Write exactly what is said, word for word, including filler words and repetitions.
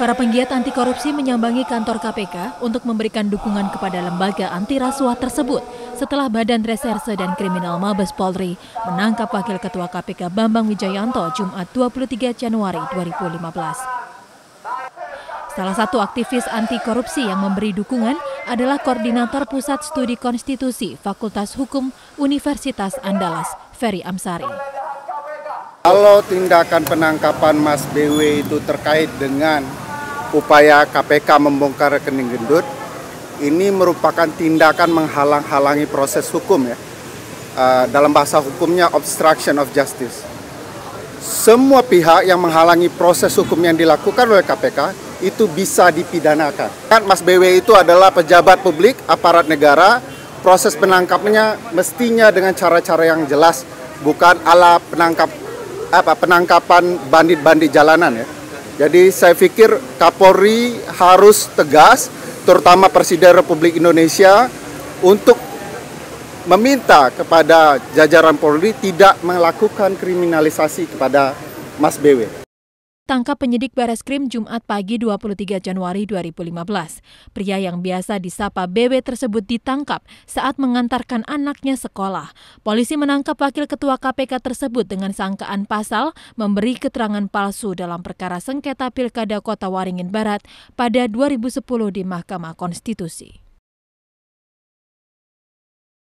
Para penggiat anti korupsi menyambangi kantor K P K untuk memberikan dukungan kepada lembaga anti rasuah tersebut setelah Badan Reserse dan Kriminal Mabes Polri menangkap Wakil Ketua K P K Bambang Wijayanto Jumat dua puluh tiga Januari dua ribu lima belas. Salah satu aktivis anti korupsi yang memberi dukungan adalah Koordinator Pusat Studi Konstitusi Fakultas Hukum Universitas Andalas, Ferry Amsari. Kalau tindakan penangkapan Mas B W itu terkait dengan upaya K P K membongkar rekening gendut, ini merupakan tindakan menghalang-halangi proses hukum ya. Uh, dalam bahasa hukumnya obstruction of justice. Semua pihak yang menghalangi proses hukum yang dilakukan oleh K P K itu bisa dipidanakan. Kan Mas B W itu adalah pejabat publik, aparat negara, proses penangkapannya mestinya dengan cara-cara yang jelas, bukan ala penangkap apa penangkapan bandit-bandit jalanan ya. Jadi saya pikir Kapolri harus tegas, terutama Presiden Republik Indonesia, untuk meminta kepada jajaran Polri tidak melakukan kriminalisasi kepada Mas B W. Tangkap penyidik Bareskrim Jumat pagi dua puluh tiga Januari dua ribu lima belas. Pria yang biasa disapa B W tersebut ditangkap saat mengantarkan anaknya sekolah. Polisi menangkap Wakil Ketua K P K tersebut dengan sangkaan pasal memberi keterangan palsu dalam perkara sengketa Pilkada Kota Waringin Barat pada dua ribu sepuluh di Mahkamah Konstitusi.